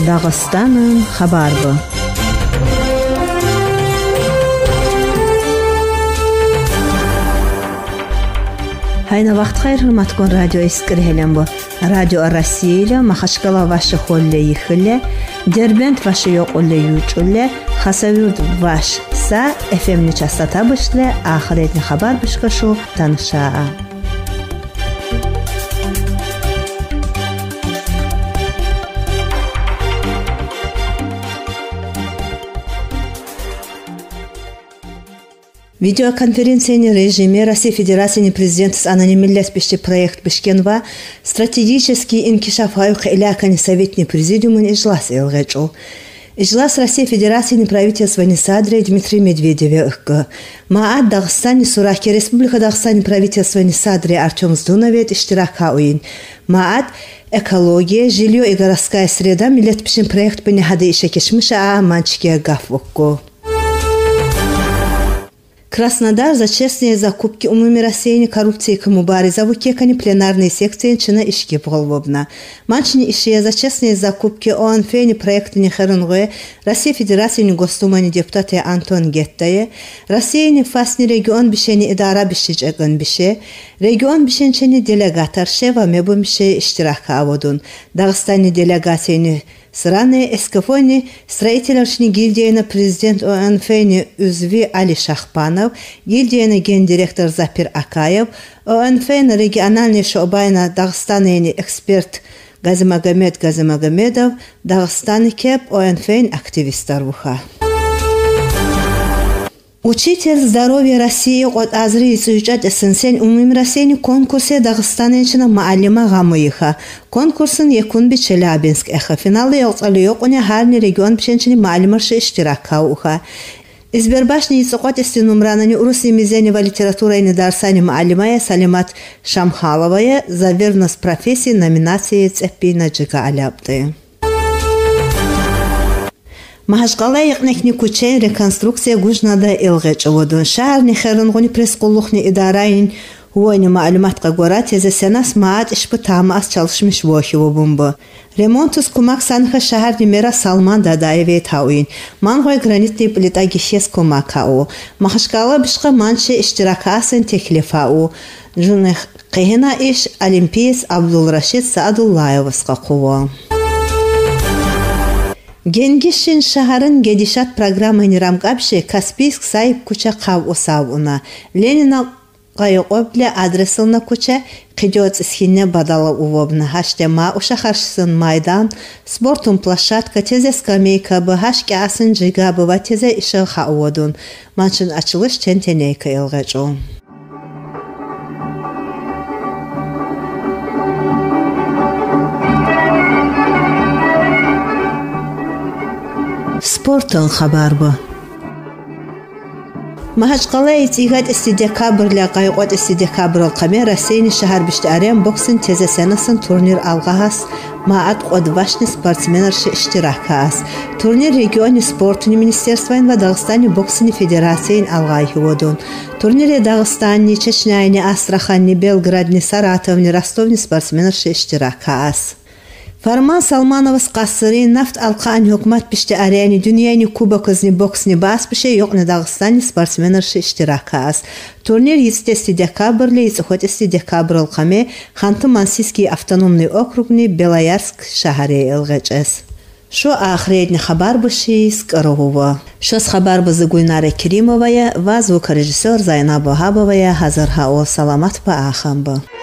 Dağıstanın xabarı. Hayna vaqt xayr hurmatkon radio iskirhelen bu. Radio Россия ile Maxachkala vaşı xolle yixille, Derbent vaşı yoqulle yuçulle, Xasavurd vaş sa FM-ni частота bışle, axiretni xabar bışqaşu tanışa'a. Видеоконференцияны режиме Россия Федерацияны президент с анонимилләспеште проект бішкенва стратегический инкишаф хайуқ илякани советный президиумын ижлас илғечу. Ижлас Россия Федерацияны правительствоны садре Дмитрий Медведеве ұққы. Маат Дағыстаны Сураки Республика Дағыстаны правительствоны садре Артем Здуновет иштирака уин. Маат экология, жилье и городская среда милләтпешен проект біне хады ише кешміша манчке гаф ұққы. Краснодар за честные закупки умыми рассеяния коррупции к мубариза в укекане пленарной секции чина ишки полвобна. Манчини ишия за честные закупки ОНФ проекты нехернгуе Россия Федерации Госдумы депутаты Антон Геттае, Россия фасни регион бишени идара бишич эгон бише, регион бишенчени делегатар шева мебу бише иштирака аводун. Дагыстани делегацияны Сраны эскафони строительный гильдияны президент ОНФ-ни Узви Али Шахпанов, гильдияны гендиректор Запир Акаев, ОНФ-ни региональный шоубайна Дагыстаны эксперт Газимагомедов, Дагыстаны кеп ОНФ-ни активистар вуха. Учитель здоровья России от Азри изучать эссенсен умим России конкурсе Дагыстанчина маалима гамыйха. Конкурсын якун би Челябинск эха. Финалы ялцалыйок уня харни регион бишенчини маалимаршы иштиракка уха. Избербашни ицуқат эсти нумранани уруси мизени ва литературайны дарсани маалимая Салимат Шамхаловая за верность профессии номинации цеппина джига аляпты. Махашкала яқнекни кучен реконструкция гужнада илғечаводун. Шаарни хернгони пресс-коллухни идарайин хуайни маалиматқа гора тезесенас маат ишпы таамаас çalışmış вохивобумбу. Ремонтус кумак санха шаарни мера Салман Дадаеве тауин. Мангой гранитный плита гишес кумакау. Махашкала бишқа манче иштиракасын теклифау. Жунех қихина иш олимпиец Абдулрашид Саадуллаевасқа қуво. Генгишин шаһарын гедишат программы рамкапше Каспийск сайып куча қав усауна. Ленина қайобле адресылна куча қидёц схинне бадала увобна. Хаштема ушахаршсын майдан, спортун площадка, тезе скамейка, бахашки асын джига, бава тезе ише хауодун. Маншын açılış тентенейка илғачу. Спортын хабар bu. Mahachqala itigat isti dekabrla qayqot isti dekabr alqame Россияны шахар бишти арен боксын тезе сенасын турнир алғахас маат qodvashni спортсменарши иштиракас. Турнир региони спортыни министерствайн ва Дагыстани боксыни федерациян алғайхиводун. Турнире Дагыстани, Чечняйни, Астрахани, Белградни, Саратовни, Ростовни спортсменарши иштиракас. Фарман Салмановас қасыры нафт алқан хукмат биште аряни дүнияни кубокызни боксни бас бише йоқны Дагыстани спортсменарши иштиракас. Турнир 20 декабрли 30 декабр алқаме Ханты-Мансийский автономный округни Белоярск шахаре илғачас. Шо ахредни хабар биши скарова. Шос хабар бизы Гульнара Керимовая ва звукорежиссер Зайнаб Вахабовая hazır ha o salamat ba axam bu.